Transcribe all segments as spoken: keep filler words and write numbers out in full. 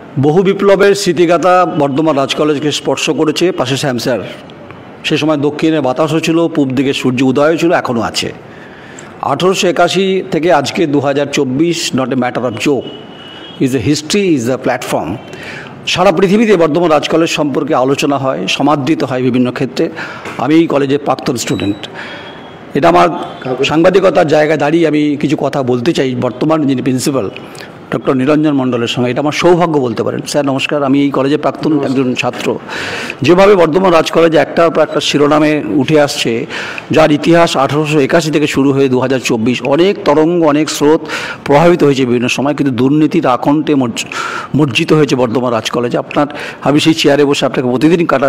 বহু বিপ্লবের স্মৃতিগাথা বর্ধমান রাজ কলেজকে স্পর্শ করেছে। পাশে শ্যাম স্যার, সে সময় দক্ষিণে বাতাসও ছিল, পূব দিকে সূর্য উদয়ও ছিল, এখনও আছে। আঠেরোশো একাশি থেকে আজকে দু হাজার চব্বিশ, not a matter of joke, is a history, is a platform. সারা পৃথিবীতে বর্ধমান রাজ কলেজ সম্পর্কে আলোচনা হয়, সমাদৃত হয় বিভিন্ন ক্ষেত্রে। আমি এই কলেজের প্রাক্তন স্টুডেন্ট। এটা আমার সাংবাদিকতার জায়গায় দাঁড়িয়ে আমি কিছু কথা বলতে চাই বর্তমান যিনি প্রিন্সিপাল ডক্টর নিরঞ্জন মণ্ডলের সঙ্গে। এটা আমার সৌভাগ্য বলতে পারেন। স্যার নমস্কার, আমি এই কলেজের প্রাক্তন একজন ছাত্র। যেভাবে বর্ধমান রাজ কলেজে একটার পর একটা শিরোনামে উঠে আসছে, যার ইতিহাস আঠারোশো একাশি থেকে শুরু হয়ে দু হাজার চব্বিশ, অনেক তরঙ্গ, অনেক স্রোত প্রভাবিত হয়েছে বিভিন্ন সময়, কিন্তু দুর্নীতির আকণ্ঠে মজ্জিত হয়েছে বর্ধমান রাজ কলেজে। আপনার আমি সেই চেয়ারে বসে আপনাকে প্রতিদিন কাটা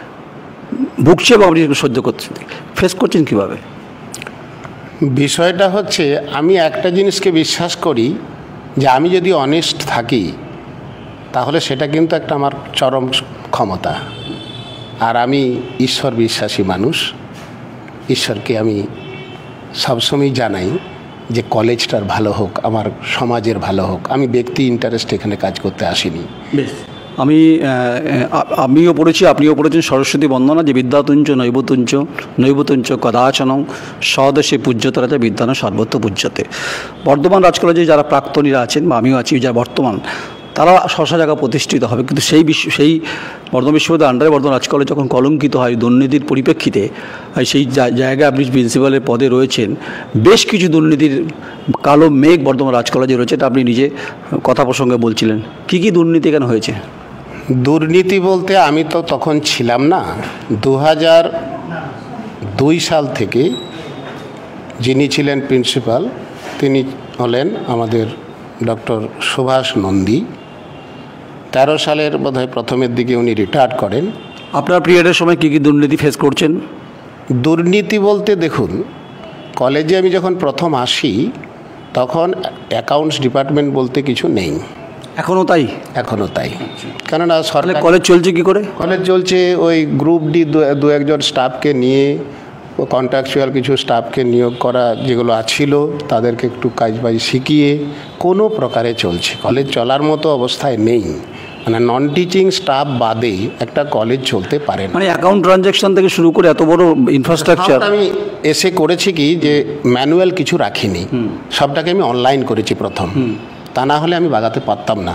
ভুগছে এবং আপনি সহ্য করছেন, ফেস করছেন কীভাবে? বিষয়টা হচ্ছে, আমি একটা জিনিসকে বিশ্বাস করি যে আমি যদি অনেস্ট থাকি তাহলে সেটা কিন্তু একটা আমার চরম ক্ষমতা। আর আমি ঈশ্বর বিশ্বাসী মানুষ। ঈশ্বরকে আমি সবসময় জানাই যে কলেজটার ভালো হোক, আমার সমাজের ভালো হোক। আমি ব্যক্তি ইন্টারেস্ট এখানে কাজ করতে আসিনি। বেশ, আমি আমিও পড়েছি, আপনিও পড়েছেন সরস্বতী বন্দনা, যে বিদ্যাতুঞ্চ নৈবতুঞ্চ নৈবতুঞ্চ কদাচনং স্বদেশে পূজ্যতরাতে বিদ্যান সর্বত্র পূজ্যতে। বর্ধমান রাজ কলেজে যারা প্রাক্তনীরা আছেন, বা আমিও আছি যারা বর্তমান, তারা শশা জায়গা প্রতিষ্ঠিত হবে, কিন্তু সেই বিশ্ব সেই বর্ধমান বিশ্ববিদ্যালয়ের আন্ডারে বর্ধমান রাজ কলেজ যখন কলঙ্কিত হয় দুর্নীতির পরিপ্রেক্ষিতে, সেই জায়গায় আপনি প্রিন্সিপালের পদে রয়েছেন, বেশ কিছু দুর্নীতির কালো মেঘ বর্ধমান রাজ কলেজে রয়েছে। এটা আপনি নিজে কথা প্রসঙ্গে বলছিলেন। কী কী দুর্নীতি কেন হয়েছে? দুর্নীতি বলতে আমি তো তখন ছিলাম না। দু হাজার দুই সাল থেকে যিনি ছিলেন প্রিন্সিপাল, তিনি হলেন আমাদের ডক্টর সুভাষ নন্দী। তেরো সালের বোধহয় প্রথমের দিকে উনি রিটায়ার্ড করেন। আপনার পিরিয়ডের সময় কী কী দুর্নীতি ফেস করছেন? দুর্নীতি বলতে দেখুন, কলেজে আমি যখন প্রথম আসি তখন অ্যাকাউন্টস ডিপার্টমেন্ট বলতে কিছু নেই। এখনও তাই? এখনও তাই। কেননা সরকার কলেজ চলছে কি করে? কলেজ চলছে ওই গ্রুপ ডি দু একজন স্টাফকে নিয়ে, কন্ট্রাকচুয়াল কিছু স্টাফকে নিয়োগ করা যেগুলো ছিল তাদেরকে একটু কাজবাজ শিখিয়ে কোনো প্রকারে চলছে। কলেজ চলার মতো অবস্থায় নেই। মানে নন টিচিং স্টাফ বাদে একটা কলেজ চলতে পারে না। মানে অ্যাকাউন্ট ট্রানজ্যাকশন থেকে শুরু করে এত বড় ইনফ্রাস্ট্রাকচার আমি এসে করেছি কি, যে ম্যানুয়াল কিছু রাখিনি, সবটাকে আমি অনলাইন করেছি প্রথম। তা না হলে আমি বাগাতে পারতাম না।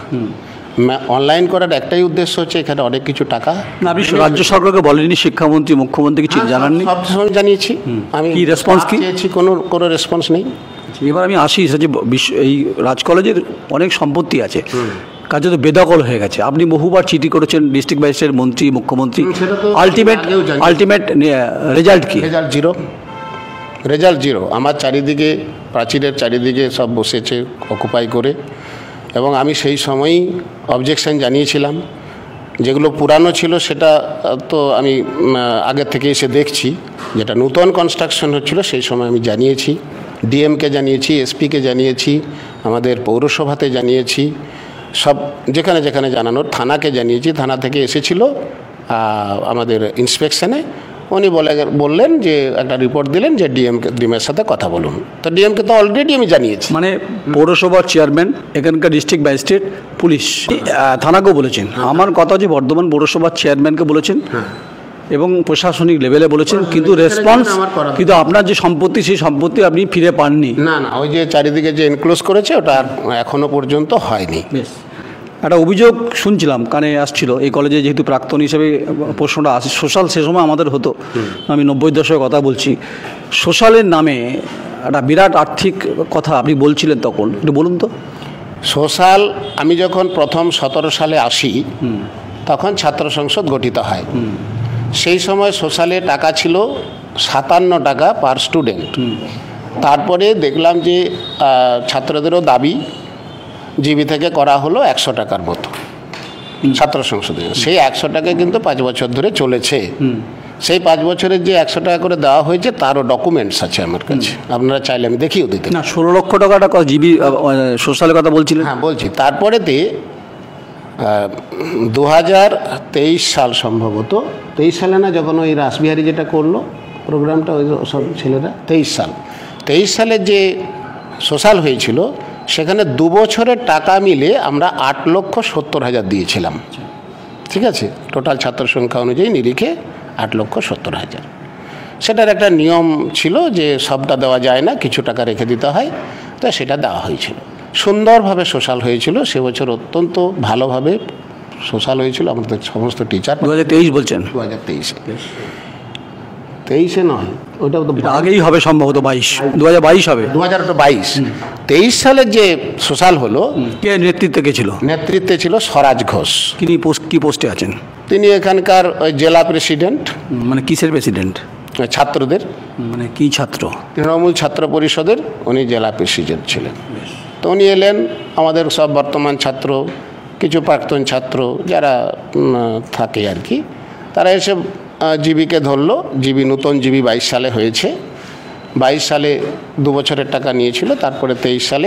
অনলাইন করার একটাই উদ্দেশ্য হচ্ছে এখানে অনেক কিছু টাকা। আপনি রাজ্য সরকারকে বলেননি? শিক্ষামন্ত্রী, মুখ্যমন্ত্রী কিছু জানাননি? সব সময় জানিয়েছি। আমি কি রেসপন্স কি চেয়েছি? কোনো কোনো রেসপন্স নেই। এবার আমি আসি, যে এই রাজ কলেজের অনেক সম্পত্তি আছে, কাজে তো বেদখল হয়ে গেছে। আপনি বহুবার চিঠি করেছেন ডিস্ট্রিক্ট ম্যাজিস্ট্রেট, মন্ত্রী, মুখ্যমন্ত্রী। আলটিমেট আলটিমেট রেজাল্ট কি? Result zero. Result zero. আমার চারিদিকে, প্রাচীরের চারিদিকে সব বসেছে অকুপাই করে, এবং আমি সেই সময়ই অবজেকশন জানিয়েছিলাম। যেগুলো পুরানো ছিল সেটা তো আমি আগে থেকে এসে দেখছি, যেটা নূতন কনস্ট্রাকশন হচ্ছিল সেই সময় আমি জানিয়েছি। ডিএমকে জানিয়েছি, এসপিকে জানিয়েছি, আমাদের পৌরসভাতে জানিয়েছি, সব যেখানে যেখানে জানানোর, থানাকে জানিয়েছি। থানা থেকে এসেছিল আমাদের ইন্সপেকশনে, উনি বলে বললেন যে একটা রিপোর্ট দিলেন যে ডিএমকে ডিএমের সাথে কথা বলুন। তো ডিএমকে তো অলরেডি আমি জানিয়েছি। মানে পৌরসভার চেয়ারম্যান, এখানকার ডিস্ট্রিক্ট ম্যাজিস্ট্রেট, পুলিশ, থানাকেও বলেছেন। আমার কথা হচ্ছে বর্ধমান পৌরসভার চেয়ারম্যানকে বলেছেন এবং প্রশাসনিক লেভেলে বলেছেন, কিন্তু রেসপন্স, কিন্তু আপনার যে সম্পত্তি সেই সম্পত্তি আপনি ফিরে পাননি। না না, ওই যে চারিদিকে যে এনক্লোজ করেছে ওটা এখনো পর্যন্ত হয়নি। বেশ, একটা অভিযোগ শুনছিলাম, কানে আসছিল, এই কলেজে যেহেতু প্রাক্তন হিসেবে প্রশ্নটা আসে, সোশ্যাল সে সময় আমাদের হতো, আমি নব্বই দশকের কথা বলছি, সোশ্যালের নামে একটা বিরাট আর্থিক কথা আপনি বলছিলেন তখন, একটু বলুন তো। সোশ্যাল, আমি যখন প্রথম সতেরো সালে আসি তখন ছাত্র সংসদ গঠিত হয়। সেই সময় সোশ্যালে টাকা ছিল সাতান্ন টাকা পার স্টুডেন্ট। তারপরে দেখলাম যে ছাত্রদেরও দাবি জিবি থেকে করা হলো একশো টাকার মতো ছাত্র সংসদে। সেই একশো টাকা কিন্তু পাঁচ বছর ধরে চলেছে। সেই পাঁচ বছরের যে একশো টাকা করে দেওয়া হয়েছে তারও ডকুমেন্টস আছে আমার কাছে, আপনারা চাইলে আমি দেখিয়েও দিতে। না, ষোলো লক্ষ টাকাটা জিবি সোশ্যালের কথা বলছিলেন? হ্যাঁ বলছি। তারপরেতে দু হাজার তেইশ সাল, সম্ভবত তেইশ সালে না, যখন ওই রাসবিহারী যেটা করলো প্রোগ্রামটা, ওই সব ছেলেরা, তেইশ সাল তেইশ সালে যে সোশ্যাল হয়েছিল সেখানে দু বছরের টাকা মিলে আমরা আট লক্ষ সত্তর হাজার দিয়েছিলাম। ঠিক আছে, টোটাল ছাত্র সংখ্যা অনুযায়ী নিরিখে আট লক্ষ সত্তর হাজার। সেটার একটা নিয়ম ছিল যে সবটা দেওয়া যায় না, কিছু টাকা রেখে দিতে হয়, তো সেটা দেওয়া হয়েছিল। সুন্দরভাবে সোশ্যাল হয়েছিল সে বছর, অত্যন্ত ভালোভাবে সোশ্যাল হয়েছিল আমাদের সমস্ত টিচার। দু হাজার তেইশ বলছেন? দু হাজার তেইশে তেইশে নয়, ওটা তো আগেই হবে সম্ভবত, বাইশ দু হাজার বাইশ হবে, দু হাজার বাইশ তেইশ সালের যে সোশ্যাল হলো, কে নেতৃত্বে কে ছিল? নেতৃত্বে ছিল স্বরাজ ঘোষ। তিনি পোস্ট কি পোস্টে আছেন? তিনি এখানকার ওই জেলা প্রেসিডেন্ট। মানে কিসের প্রেসিডেন্ট? ছাত্রদের। মানে কি ছাত্র? তৃণমূল ছাত্র পরিষদের উনি জেলা প্রেসিডেন্ট ছিলেন। তো উনি এলেন, আমাদের সব বর্তমান ছাত্র, কিছু প্রাক্তন ছাত্র যারা থাকে আর কি, তারা এসে জিবিকে ধরলো। জিবি নতুন জিবি বাইশ সালে হয়েছে, বাইশ সালে দু বছরের টাকা নিয়েছিল। তারপরে তেইশ সালে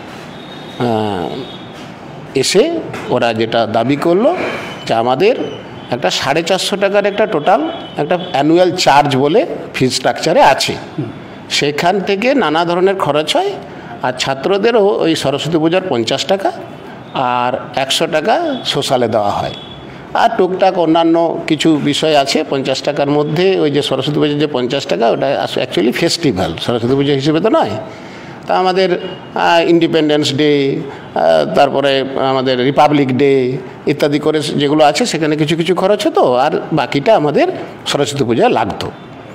এসে ওরা যেটা দাবি করলো যে আমাদের একটা সাড়ে চারশো টাকার একটা টোটাল একটা অ্যানুয়াল চার্জ বলে ফি স্ট্রাকচারে আছে, সেখান থেকে নানা ধরনের খরচ হয়। আর ছাত্রদেরও ওই সরস্বতী পূজার পঞ্চাশ টাকা আর একশো টাকা সোশ্যালে দেওয়া হয়। আর টুকটাক অন্যান্য কিছু বিষয় আছে পঞ্চাশ টাকার মধ্যে। ওই যে সরস্বতী পুজোর যে পঞ্চাশ টাকা, ওটা অ্যাকচুয়ালি ফেস্টিভ্যাল, সরস্বতী পুজো হিসেবে তো নয়। তা আমাদের ইন্ডিপেন্ডেন্স ডে, তারপরে আমাদের রিপাবলিক ডে ইত্যাদি করে যেগুলো আছে সেখানে কিছু কিছু খরচ হতো, আর বাকিটা আমাদের সরস্বতী পূজায় লাগতো।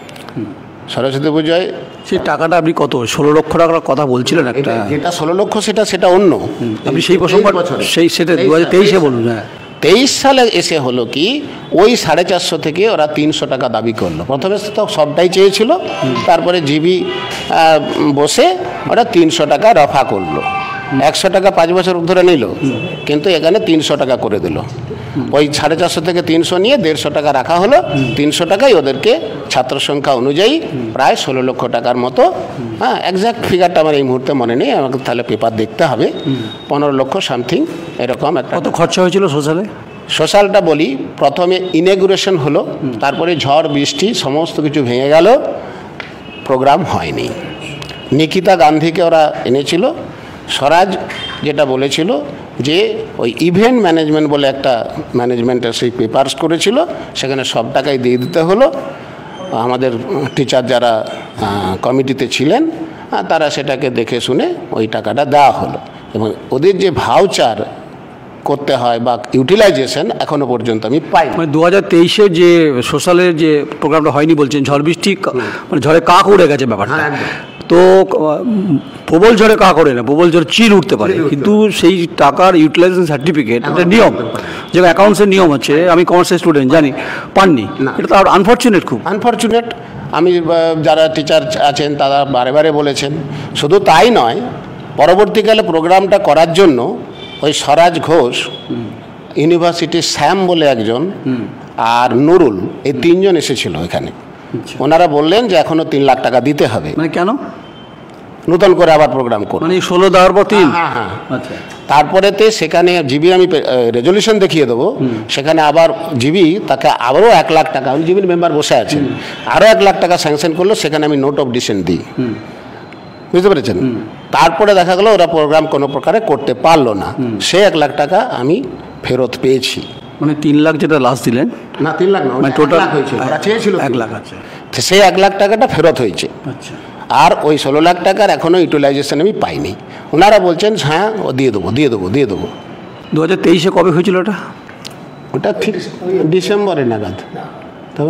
সরস্বতী পুজোয় সেই টাকাটা আপনি কত, ষোলো লক্ষ টাকার কথা বলছিলেন একটা, যেটা ষোলো লক্ষ সেটা সেটা অন্য, আপনি সেই প্রসঙ্গ সেই সেটা দু হাজার তেইশে বলুন। হ্যাঁ, তেইশ সালে এসে হলো কি, ওই সাড়ে চারশো থেকে ওরা তিনশো টাকা দাবি করলো। প্রথমে তো সবটাই চেয়েছিল, তারপরে জিবি বসে ওরা তিনশো টাকা রফা করলো। একশো টাকা পাঁচ বছর ধরে নিল, কিন্তু এখানে তিনশো টাকা করে দিল। ওই সাড়ে চারশো থেকে তিনশো নিয়ে দেড়শো টাকা রাখা হলো। তিনশো টাকাই ওদেরকে ছাত্র সংখ্যা অনুযায়ী প্রায় ষোলো লক্ষ টাকার মতো, হ্যাঁ একজ্যাক্ট ফিগারটা আমার এই মুহূর্তে মনে নেই, আমাকে তাহলে পেপার দেখতে হবে, পনেরো লক্ষ সামথিং এরকম একটা। কত খরচা হয়েছিল সোশ্যালে? সোশ্যালটা বলি, প্রথমে ইনগুরেশন হলো, তারপরে ঝড় বৃষ্টি সমস্ত কিছু ভেঙে গেল, প্রোগ্রাম হয়নি। নিকিতা গান্ধীকে ওরা এনেছিল। স্বরাজ যেটা বলেছিল যে ওই ইভেন্ট ম্যানেজমেন্ট বলে একটা ম্যানেজমেন্টের সেই পেপারস করেছিল, সেখানে সব টাকাই দিয়ে দিতে হলো। আমাদের টিচার যারা কমিটিতে ছিলেন তারা সেটাকে দেখে শুনে ওই টাকাটা দেওয়া হলো। এবং ওদের যে ভাউচার করতে হয় বা ইউটিলাইজেশন এখনো পর্যন্ত আমি পাই। মানে দু হাজার তেইশে যে সোশ্যালের যে প্রোগ্রামটা হয়নি বলছেন, ঝড় বৃষ্টি মানে ঝড়ে কাক উড়ে গেছে ব্যাপারটা, তো প্রবল ঝড়ে কাক ওড়ে না, প্রবল ঝড়ে চিল উঠতে পারে, কিন্তু সেই টাকার ইউটিলাইজেশন সার্টিফিকেট একটা নিয়ম, যে অ্যাকাউন্টসের নিয়ম আছে, আমি কমার্সের স্টুডেন্ট জানি, পাননি। এটা তো আর আনফর্চুনেট, খুব আনফর্চুনেট। আমি যারা টিচার আছেন তারা বারে বারে বলেছেন। শুধু তাই নয়, পরবর্তীকালে প্রোগ্রামটা করার জন্য ওই স্বরাজ ঘোষ, ইউনিভার্সিটির স্যাম বলে একজন, আর নুরুল, এই তিনজন এসেছিল এখানে। ওনারা বললেন যে এখনো তিন লাখ টাকা দিতে হবে। মানে কেন? নতুন করে আবার প্রোগ্রাম করুন, মানে ষোলো দেওয়ার পর তিন। হ্যাঁ হ্যাঁ। তারপরেতে সেখানে জিবি আমি রেজলিউশন দেখিয়ে দেবো, সেখানে আবার জিবি তাকে আবারও এক লাখ টাকা, আমি জিবির মেম্বার বসে আছেন, আরও এক লাখ টাকা স্যাংশন করলো, সেখানে আমি নোট অফ ডিসেন্ট দিই। বুঝতে পেরেছেন? তারপরে দেখা গেলো ওরা প্রোগ্রাম কোনো প্রকারে করতে পারলো না, সে এক লাখ টাকা আমি ফেরত পেয়েছি। মানে তিন লাখ যেটা লাস্ট দিলেন? না, তিন লাখ না, মানে টোটাল হয়েছিল, ওরা চেয়েছিল এক লাখ। আছে, সেই এক লাখ টাকাটা ফেরত হয়েছে। আচ্ছা। আর ওই ষোলো লাখ টাকার এখনও ইউটিলাইজেশন আমি পাইনি। ওনারা বলছেন হ্যাঁ ও দিয়ে দেবো দিয়ে দেবো দিয়ে দেবো। দু হাজার তেইশে কবে হয়েছিল ওটা? ওটা ঠিক ডিসেম্বরে নাগাদ, তবে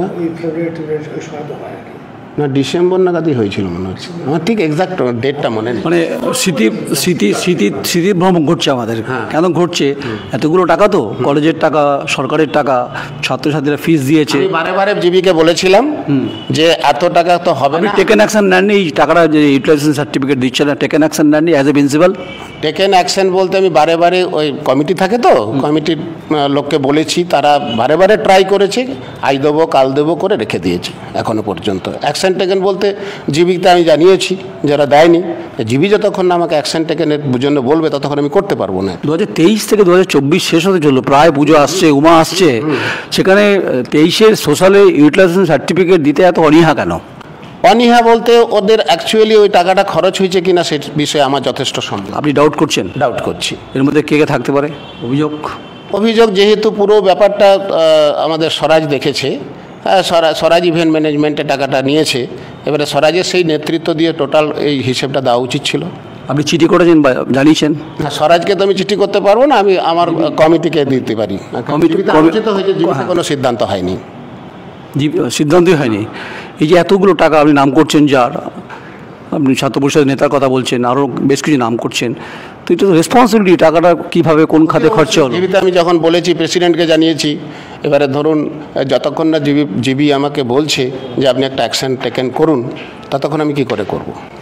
না ডিসেম্বর নাগাদই হয়েছিল মনে হচ্ছে, আমার ঠিক এক্সাক্ট ডেটটা মনে নেই। মানে স্মৃতি স্মৃতি স্মৃতি স্মৃতিভ্রম ঘটছে আমাদের। কেন ঘটছে? এতগুলো টাকা তো, কলেজের টাকা, সরকারের টাকা, ছাত্রছাত্রীরা ফিস দিয়েছে। আমি বারে বারে জিবিকে বলেছিলাম যে এত টাকা তো হবে না। টেকেন অ্যাকশন নেননি? এই টাকাটা যে ইউটিলাইজেশন সার্টিফিকেট দিচ্ছে না, টেকেন অ্যাকশন নেননি as a principal? Taken action বলতে আমি বারে বারে ওই কমিটি থাকে তো, কমিটির লোককে বলেছি, তারা বারে বারে ট্রাই করেছে, আজ দেবো কাল দেবো করে রেখে দিয়েছে এখনো পর্যন্ত। অ্যাকশন টেকেন বলতে জিবিতে আমি জানিয়েছি যারা দেয়নি, জিবি যতক্ষণ না আমাকে অ্যাকশন টেকেনের জন্য বলবে ততক্ষণ আমি করতে পারবো না। দু হাজার তেইশ থেকে দু হাজার চব্বিশ শেষ হতে চললো, প্রায় পুজো আসছে, উমা আসছে, সেখানে তেইশের সোশ্যালে ইউটিলাইজেশন সার্টিফিকেট দিতে এত অনীহা কেন? অনীহা বলতে ওদের অ্যাকচুয়ালি ওই টাকাটা খরচ হয়েছে কিনা সে বিষয়ে আমার যথেষ্ট সন্দেহ। আপনি ডাউট করছেন? ডাউট করছি। এর মধ্যে কে কে থাকতে পারে অভিযোগ? অভিযোগ যেহেতু পুরো ব্যাপারটা আমাদের স্বরাজ দেখেছে, স্বরাজ ইভেন্ট ম্যানেজমেন্টে টাকাটা নিয়েছে, এবারে স্বরাজের সেই নেতৃত্ব দিয়ে টোটাল এই হিসেবটা দেওয়া উচিত ছিল। আপনি চিঠি করেছেন বা জানিয়েছেন? হ্যাঁ, স্বরাজকে তো আমি চিঠি করতে পারবো না, আমি আমার কমিটিকে দিতে পারি। কমিটিতে আলোচিত হয়েছে, জীবিত কোনো সিদ্ধান্ত হয়নি। সিদ্ধান্তই হয়নি। এই যে এতগুলো টাকা আপনি নাম করছেন, যার আপনি ছাত্র পরিষদের নেতার কথা বলছেন, আরও বেশ কিছু নাম করছেন, তো এটা তো রেসপন্সিবিলিটি, টাকাটা কীভাবে কোন খাতে খরচা হলো? জিবিতে আমি যখন বলেছি প্রেসিডেন্টকে জানিয়েছি, এবারে ধরুন যতক্ষণ না জিবি জিবি আমাকে বলছে যে আপনি একটা অ্যাকশন টেকেন করুন, ততক্ষণ আমি কি করে করব?